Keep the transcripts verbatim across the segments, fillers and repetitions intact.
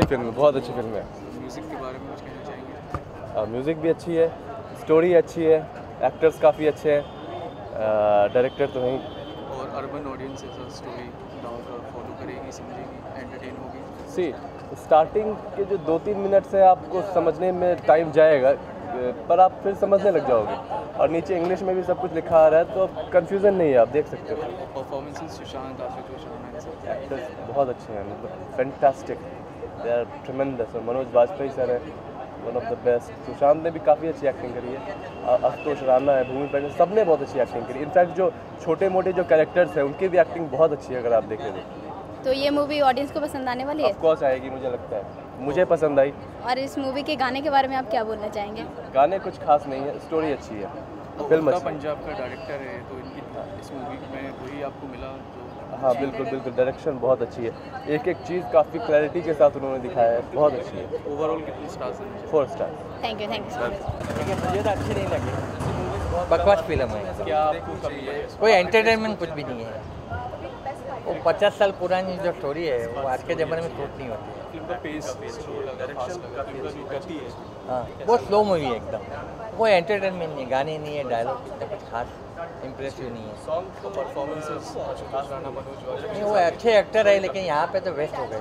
Film, बहुत अच्छी film है। म्यूज़िक के बारे में कुछ कहना चाहेंगे? म्यूज़िक भी अच्छी है, स्टोरी अच्छी है, एक्टर्स काफ़ी अच्छे हैं, डायरेक्टर तो नहीं। और अर्बन ऑडियंस ऐसा स्टोरी गाँव का फॉलो करेगी, समझेगी, एंटरटेन होगी? सी स्टार्टिंग के जो दो तीन मिनट से आपको समझने में टाइम जाएगा, पर आप फिर समझने लग जाओगे। और नीचे इंग्लिश में भी सब कुछ लिखा आ रहा है, तो कंफ्यूजन नहीं है, आप देख सकते हो। परफॉर्मेंसेस सुशांत, आशुतोष राणा, एक्टर्स बहुत अच्छे हैं, मतलब फैंटास्टिक, दे आर ट्रिमेंडस। और मनोज बाजपेयी सर है, one of the best. Sushant ने भी काफ़ी अच्छी एक्टिंग करी है, आशुतोष राणा है, भूमि पेडनेकर, सब ने बहुत अच्छी एक्टिंग करी। इनफैक्ट जो छोटे मोटे जो कैरेक्टर्स हैं उनकी भी एक्टिंग बहुत अच्छी है, अगर आप देखें तो। तो ये मूवी ऑडियंस को पसंद आने वाली है? ऑफ कोर्स आएगी, मुझे लगता है, मुझे पसंद आई। और इस मूवी के गाने के बारे में आप क्या बोलना चाहेंगे? गाने कुछ खास नहीं है, स्टोरी अच्छी है, फिल्म अच्छी है। पंजाब का डायरेक्टर है, तो इनकी इस मूवी में वही आपको मिला जो? हाँ बिल्कुल बिल्कुल, डायरेक्शन बहुत अच्छी है, एक एक चीज़ काफ़ी क्लैरिटी के साथ उन्होंने दिखाया है, बहुत अच्छी है। ओवरऑल कितने स्टार्स हैं? Four star. Thank you thank you मुझे तो अच्छी नहीं लगी, बकवास फिल्म है। क्या आपको कमी है? कोई एंटरटेनमेंट कुछ भी नहीं है। वो पचास साल पुरानी जो स्टोरी है वो आज के ज़माने में शूट नहीं होती है। फिल्म का पेस स्लो लगा, फास्ट लगा, फिल्म का जो गति है हाँ, बहुत स्लो मूवी है एकदम। कोई एंटरटेनमेंट नहीं है, गाने नहीं है, डायलॉग इतना कुछ खास इंप्रेसिव नहीं है। सॉन्ग और परफॉर्मेंसेस, आशुतोष राणा, मनोज नहीं, बाजपेयी, वो अच्छे एक्टर है, लेकिन यहाँ पे तो वेस्ट हो गए।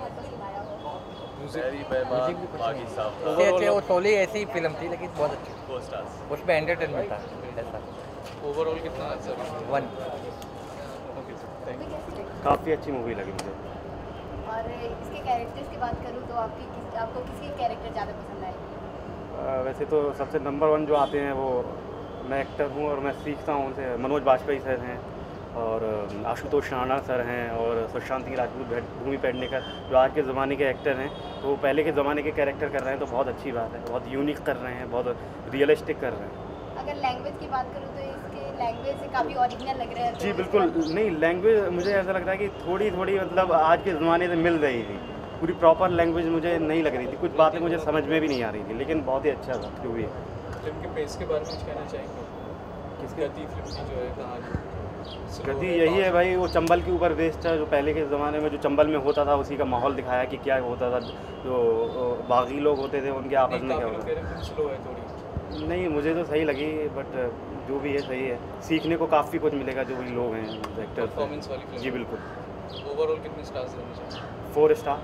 म्यूजिक म्यूजिक भी कुछ नहीं अच्छे अच्छे, वो टोली ऐसी ही फिल्म थी, लेकिन बहुत अच्छी, उसमें एंटरटेनमेंट था ऐसा। ओवरऑल कितना answer? One. Okay sir, thank you. काफ़ी अच्छी मूवी लगी मुझे। और इसके कैरेक्टर्स की बात करूँ तो आपकी किस, आपको किसके कैरेक्टर ज़्यादा पसंद आए? वैसे तो सबसे नंबर वन जो आते हैं वो, मैं एक्टर हूँ और मैं सीखता हूँ उनसे, मनोज बाजपेयी सर हैं और आशुतोष राणा सर हैं और सुशांत सिंह राजपूत, भूमि पेडनेकर, जो आज के ज़माने के एक्टर हैं, तो वो पहले के ज़माने के कैरेक्टर कर रहे हैं, तो बहुत अच्छी बात है, बहुत यूनिक कर रहे हैं, बहुत रियलिस्टिक कर रहे हैं। अगर लैंग्वेज की बात करूँ तो इसके लैंग्वेज से काफ़ी ओरिजिनल लग रहा है। जी बिल्कुल, नहीं लैंग्वेज मुझे ऐसा लग रहा है कि थोड़ी थोड़ी मतलब आज के ज़माने से मिल रही थी, पूरी प्रॉपर लैंग्वेज मुझे नहीं लग रही थी, कुछ बातें मुझे समझ में भी नहीं आ रही थी, लेकिन बहुत ही अच्छा था जो भी है। फिल्म के पेस के बारे में कुछ कहना चाहेंगे? किस गति फिल्म की जो है कहानी? गति यही है भाई, वो चंबल के ऊपर बेस्ड है, जो पहले के ज़माने में जो चंबल में होता था उसी का माहौल दिखाया कि क्या होता था, जो बागी लोग होते थे उनके आपस में क्या होता था। स्लो है थोड़ी? नहीं मुझे तो सही लगी, बट जो भी है सही है, सीखने को काफ़ी कुछ मिलेगा जो भी लोग हैं एक्टर्स। परफॉर्मेंस वाली फिल्म? जी बिल्कुल। ओवरऑल कितने स्टार्स देना चाहिए? Four star.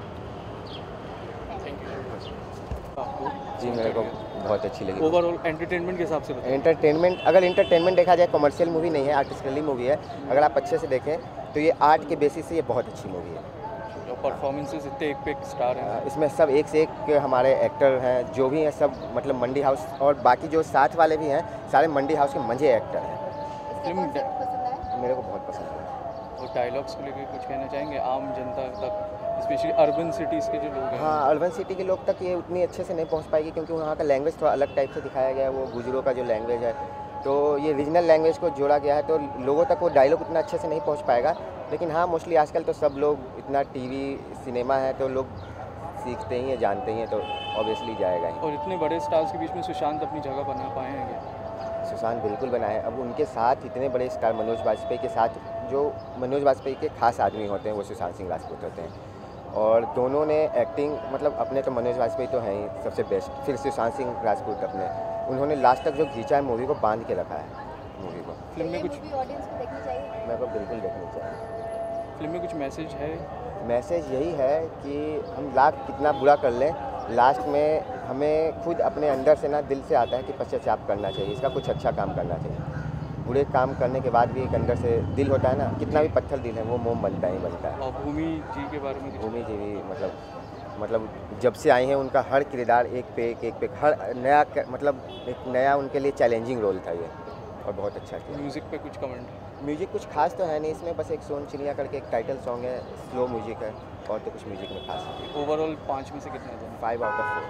Thank you. आपको जी मेरे को बहुत अच्छी लगी। ओवरऑल एंटरटेनमेंट के हिसाब से बताइए। एंटरटेनमेंट, अगर एंटरटेनमेंट देखा जाए, कमर्शियल मूवी नहीं है, आर्टिस्टिकली मूवी है, अगर आप अच्छे से देखें तो ये आर्ट के बेसिस से ये बहुत अच्छी मूवी है। परफॉर्मेंसेस इतने एक पे एक स्टार हैं इसमें, सब एक से एक हमारे एक्टर हैं, जो भी हैं सब, मतलब मंडी हाउस और बाकी जो साथ वाले भी हैं सारे मंडी हाउस के मंझे एक्टर हैं। फिल्म मेरे को बहुत पसंद है। और डायलॉग्स को लेकर कुछ कहना चाहेंगे आम जनता तक, स्पेशली अर्बन सिटीज़ के जो लोग हैं? हाँ, अर्बन सिटी के लोग तक ये उतनी अच्छे से नहीं पहुंच पाएगी, क्योंकि वहाँ का लैंग्वेज थोड़ा अलग टाइप से दिखाया गया है, वो गुजरों का जो लैंग्वेज है, तो ये रीजनल लैंग्वेज को जोड़ा गया है, तो लोगों तक वो डायलॉग उतना अच्छे से नहीं पहुँच पाएगा। लेकिन हाँ, मोस्टली आजकल तो सब लोग, इतना टीवी सिनेमा है तो लोग सीखते ही हैं, जानते ही हैं, तो ऑब्वियसली जाएगा ही। और इतने बड़े स्टार्स के बीच में सुशांत अपनी जगह बना पाए हैं क्या? सुशांत बिल्कुल बनाए। अब उनके साथ इतने बड़े स्टार मनोज बाजपेयी के साथ, जो मनोज बाजपेयी के खास आदमी होते हैं वो सुशांत सिंह राजपूत होते हैं, और दोनों ने एक्टिंग, मतलब अपने तो मनोज बाजपेयी तो हैं ही सबसे बेस्ट, फिर सुशांत सिंह राजपूत अपने, उन्होंने लास्ट तक जो खींचा है मूवी को, बांध के रखा है मूवी को। फिल्म में कुछ ऑडियंस को देखनी चाहिए? मेरे को बिल्कुल देखनी चाहिए। फिल्म में कुछ मैसेज है? मैसेज यही है कि हम लाख कितना बुरा कर लें, लास्ट में हमें खुद अपने अंदर से ना, दिल से आता है कि पश्चाताप करना चाहिए, इसका कुछ अच्छा काम करना चाहिए। बुरे काम करने के बाद भी एक अंदर से दिल होता है ना, कितना भी पत्थर दिल है वो मोम बनता ही बनता है। और भूमि जी के बारे में? भूमि जी भी मतलब मतलब जब से आई हैं उनका हर किरदार एक पे एक एक पे हर नया, मतलब एक नया उनके लिए चैलेंजिंग रोल था ये, और बहुत अच्छा किया। म्यूज़िक पे कुछ कमेंट? म्यूजिक कुछ खास तो है नहीं इसमें, बस एक सोन चिड़िया करके एक टाइटल सॉन्ग है, स्लो म्यूजिक है, और तो कुछ म्यूजिक में खास है। ओवरऑल पाँच में से कितना देना? Five out of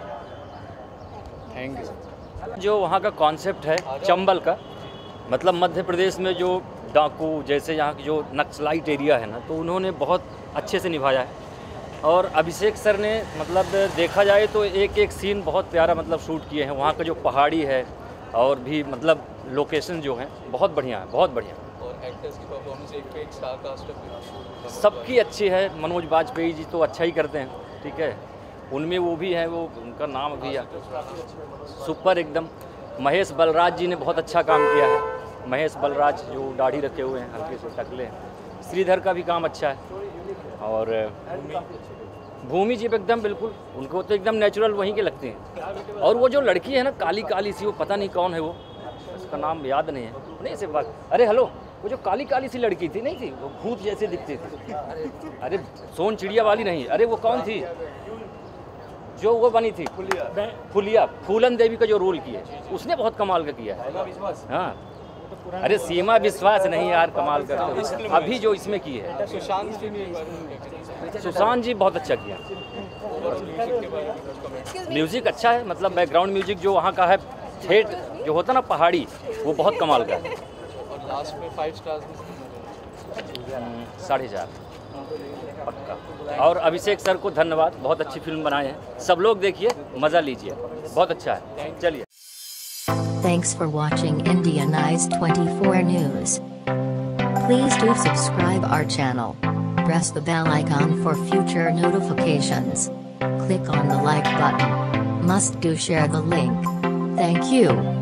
four. Thank you sir. जो वहाँ का कॉन्सेप्ट है चंबल का, मतलब मध्य प्रदेश में जो डाकू, जैसे यहाँ की जो नक्सलाइट एरिया है ना, तो उन्होंने बहुत अच्छे से निभाया है। और अभिषेक सर ने, मतलब देखा जाए तो एक एक सीन बहुत प्यारा मतलब शूट किए हैं। वहाँ का जो पहाड़ी है और भी मतलब लोकेशन जो हैं बहुत बढ़िया है, बहुत बढ़िया। और एक्टर्स की परफॉर्मेंस एक पे एक स्टार कास्ट है, सबकी अच्छी है। मनोज बाजपेयी जी तो अच्छा ही करते हैं, ठीक है। उनमें वो भी हैं, वो उनका नाम अभी है सुपर एकदम। महेश बलराज जी ने बहुत अच्छा काम किया है, महेश बलराज जो दाढ़ी रखे हुए हैं, हल्के से टकले हैं। श्रीधर का भी काम अच्छा है। और भूमि जी एकदम बिल्कुल, उनको तो एकदम नेचुरल वहीं के लगते हैं। और वो जो लड़की है ना काली काली सी, वो पता नहीं कौन है, वो उसका नाम याद नहीं है। नहीं से बात, अरे हेलो, वो जो काली काली सी लड़की थी नहीं थी, वो भूत जैसे दिखती थी। अरे सोन चिड़िया वाली नहीं, अरे वो कौन थी जो वो बनी थी फुलिया, फूलन देवी का जो रोल किया उसने बहुत कमाल का किया है। हाँ, अरे सीमा विश्वास नहीं यार, कमाल करते अभी जो इसमें की है। सुशांत जी बहुत अच्छा किया, म्यूजिक अच्छा है, मतलब बैकग्राउंड म्यूजिक जो वहाँ का है, ठेठ जो होता ना पहाड़ी, वो बहुत कमाल का है। और लास्ट में फाइव स्टार्स साढ़े चार पक्का। और अभिषेक सर को धन्यवाद, बहुत अच्छी फिल्म बनाए हैं। सब लोग देखिए, मज़ा लीजिए, बहुत अच्छा है। चलिए। Thanks for watching Indianize twenty-four News. Please do subscribe our channel. Press the bell icon for future notifications. Click on the like button. Must do share the link. Thank you.